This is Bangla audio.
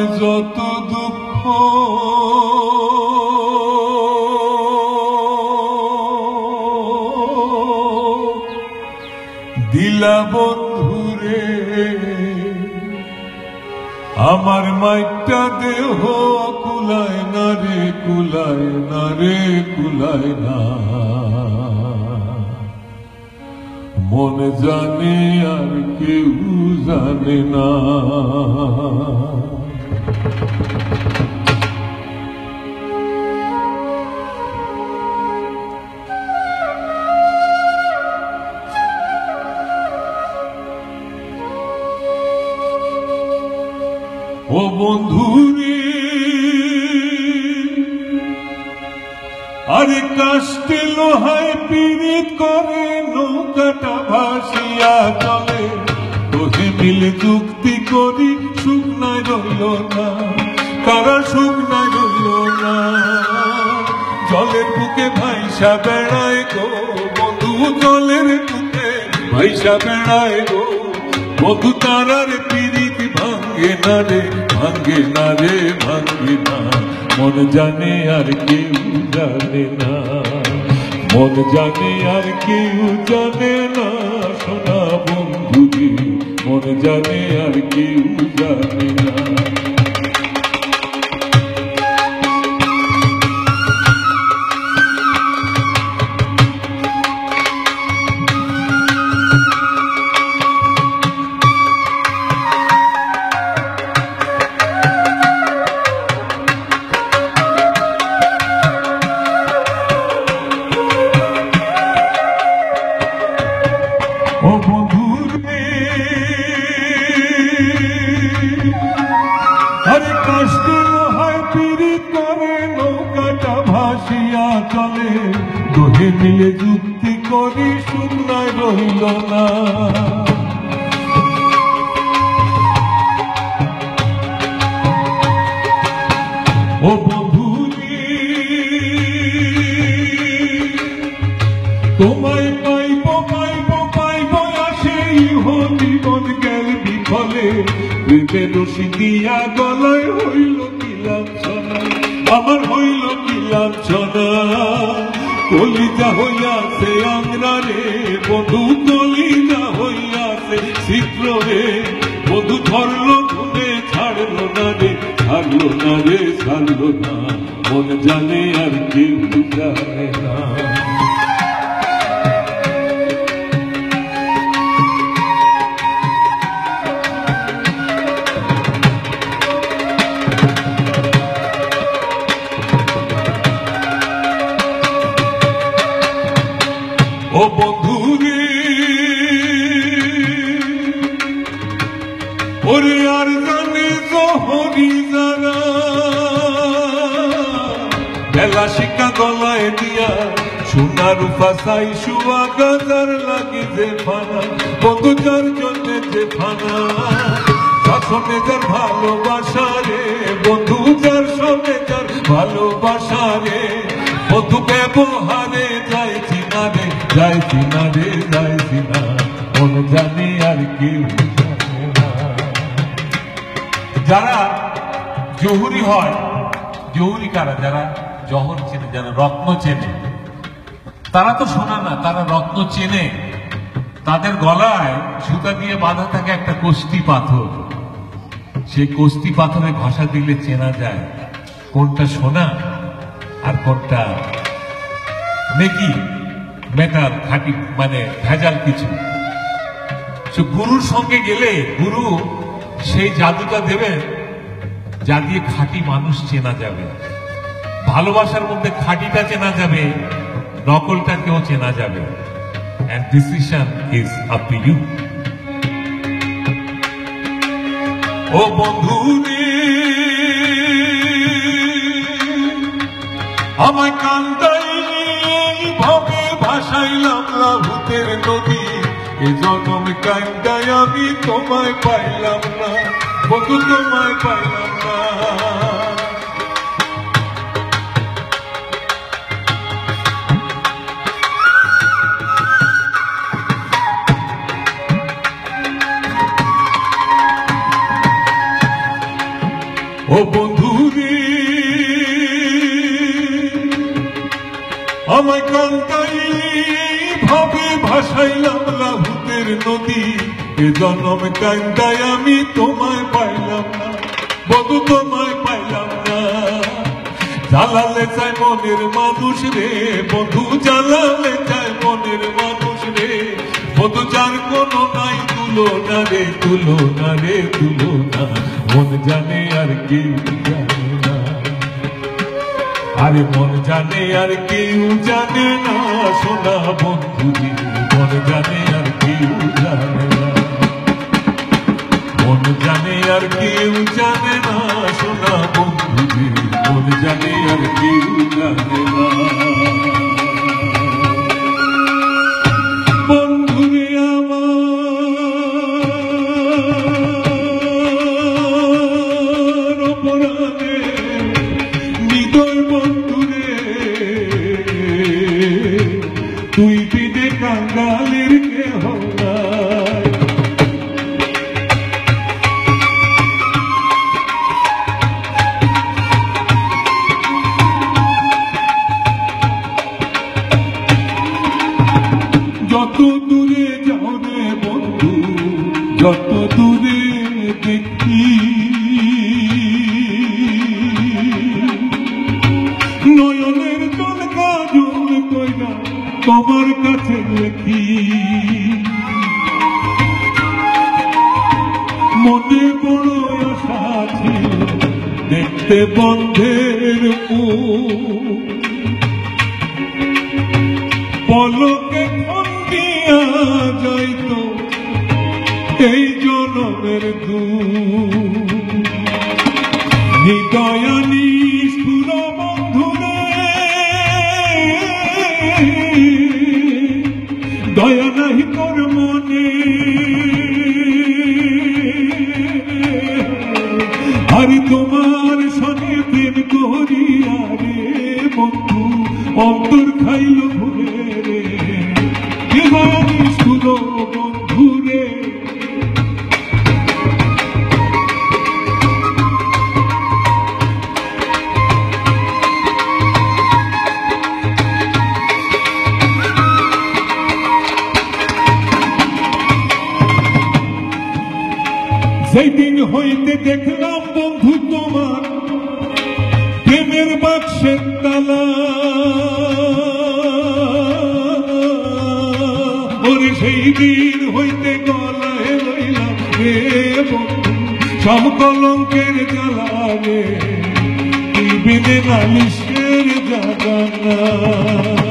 যত দুঃখ দিলা বন্ধুরে, আমার মাইটা দেহ কুলায় না রে, কুলায় না রে, কুলায় না। মন জানে আর কেউ জানে না। ও বন্ধুরে, আরে কাষ্টে লোহায় পীড়িত করে নৌকাটা ভাসিয়া চলে, তোহে মিলে যুক্তি করি সুখ নাই রইল না, কারা সুখ নাই রইল না। জলের বুকে ভাইসা বেড়ায় গো বন্ধু, জলের বুকে ভাইসা বেড়ায় গো বন্ধু, তারার পীড়িত ভাঙ্গে না রে, ভাঙ্গে না রে, ভাঙ্গে না। মন জানে আর কেউ জানে না, মন জানে আর কেউ জানে না। সোনা বন্ধুরে, মন জানে আর কেউ জানে না। ও বন্ধুরে, আরে কষ্ট হয় পীড়িত করে নৌকাটা ভাসিয়া চলে, দোহে মিলে যুক্তি করি সুখ নাই রইল না। ও বন্ধুরে, তোমায় পাইব পাইব পাইব আসে জীবন গেল বিফলে, প্রেমে রশি দিয়া গলায় হইল কি লাঞ্ছনা, আমার হইল কি লাঞ্ছনা। কলিজা হইয়াছে আংরা রে বধু, কলিজা হইয়াছে ছিদ্র রে বধু, ধরলো ধুনে ছাড়লো না রে, ছাড়লো না রে, ছাড়লো না। মন জানে আর কেউ জানে না। ও বন্ধুরে, ওরে আর জানে জহরি যারা, বেলা শিকা গলায় দিয়া সোনার উপাসাই শুয়া গাজার লাগি যে ফানা, বন্ধু যার জন্য যে ফানা। শাসনে যার ভালোবাসা রে বন্ধু, যার সঙ্গে যার ভালোবাসা রে বন্ধু, ব্যবহারে যাইছি না রে, যাইছি না রে, যাইছি না। মন জানে আর কেউ জানে না। যারা জহুরি হয়, জহুরি কারা? যারা জহর চেনে, যারা রত্ন চেনে, তারা তো শোনা না, তারা রত্ন চেনে। তাদের গলায় সুতা দিয়ে বাঁধা থাকে একটা কষ্টি পাথর, সেই কষ্টি পাথরে ঘষা দিলে চেনা যায় কোনটা সোনা আর কোনটা মেকি, মেটাল, খাঁটি, মানে ভেজাল কিছু। গুরুর সঙ্গে গেলে গুরু সেই জাদুটা দেবেন, যা দিয়ে খাঁটি মানুষ চেনা যাবে। ভালোবাসার মধ্যে খাঁটিটা চেনা যাবে, নকলটাকেও চেনা যাবে। And decision is up to you. ও বন্ধুরে, আমায় কান্দাই ভাবে ভাসাইলাম লাভুতের নদী, এ জন্ম কান্দাই আমি তোমায় পাইলাম না বন্ধু, তোমায় পাইলাম না। ও ও বন্ধু রে আমায় কান্দাইলি ভাবে ভাসাইলাম লাহুতের নদী, এ জন্ম কান্দায় আমি তোমায় পাইলাম না বন্ধু, তোমায় পাইলাম না। জ্বালালে চাই মনের মানুষ রে বন্ধু, জ্বালালে চাই মনের মানুষ রে বন্ধু, যার কোনো নাই তুলনা রে, তুলনা রে তুলনা, মন জানে আর কেউ জানে না, আরে মন জানে আর কেউ জানে না, সোনা বন্ধু রে মন জানে আর কেউ জানে না, মন জানে আর কেউ জানে না, সোনা বন্ধু রে মন জানে আর কেউ জানে না। বন্ধু রে আমার অপরাধে হৃদয় বন্ধু রে, তুই বিদে কাঙ্গালের কেহ নাই। যত দূরে যাও রে বন্ধু, যত দূরে দেখি নয়নের জল কাজল কইরা তোমার কাছে লেখি, মনে বড় আশা ছিল দেখতে বন্ধের মুখ, পলকে খন্ডিয়া যাইত এই জনমের দুঃখ, হৃদয়ানি সুর বন্ধুরে দয়া নাহি তোর মনে, আর তোমার সঙ্গে প্রেম করিয়া রে বন্ধু অন্তর খাইল ভুলে রে, হৃদয়ানি সুর বন্ধুরে। সেই দিন হইতে দেখলাম বন্ধু তোমার প্রেমের বাক্সের তালা, ওরে সেই দিন হইতে গলায় লইলাম রে বন্ধু সব কলঙ্কের জ্বালা রে, তুই বিনে নালিশের জাগানা।